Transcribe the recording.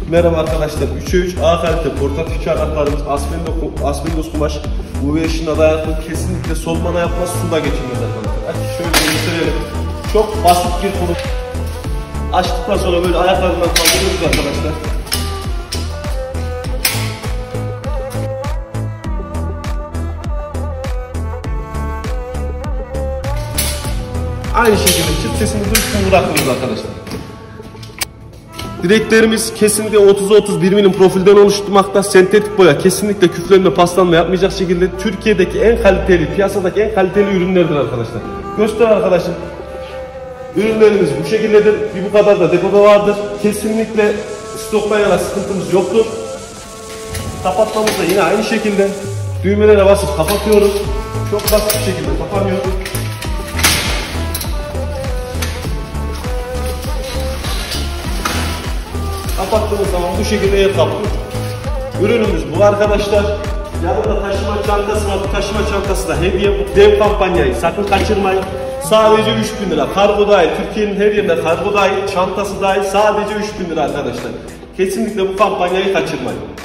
Merhaba arkadaşlar, 3'e 3 A kalite portatif çarpaklarımız aspendos kumaş UV ışığına dayanıklı, kesinlikle solmana yapmaz, suda geçirmez arkadaşlar. Şöyle gösterelim. Çok basit bir konu. Açtıktan sonra böyle ayaklarından kaldırıyoruz arkadaşlar. Aynı şekilde çiftesini üstüne bırakıyoruz arkadaşlar. Direklerimiz kesinlikle 30'a 30 1 milim profilden oluşturmakta. Sentetik boya kesinlikle küflenme, paslanma yapmayacak şekilde Türkiye'deki en kaliteli, piyasadaki en kaliteli ürünlerdir arkadaşlar. Göster arkadaşım. Ürünlerimiz bu şekildedir. Bir bu kadar da depoda vardır. Kesinlikle stoktan yana sıkıntımız yoktur. Kapatmamız da yine aynı şekilde. Düğmelere basıp kapatıyoruz. Çok basit bir şekilde kapanıyor. Kapattığımız zaman bu şekilde yer kaplıyor. Ürünümüz bu arkadaşlar. Yanında taşıma çantası var. Bu taşıma çantası da hediye. Bu dev kampanyayı sakın kaçırmayın. Sadece 3.000 lira. Kargo dahil. Türkiye'nin her yerinde kargo dahil. Çantası dahil. Sadece 3.000 lira arkadaşlar. Kesinlikle bu kampanyayı kaçırmayın.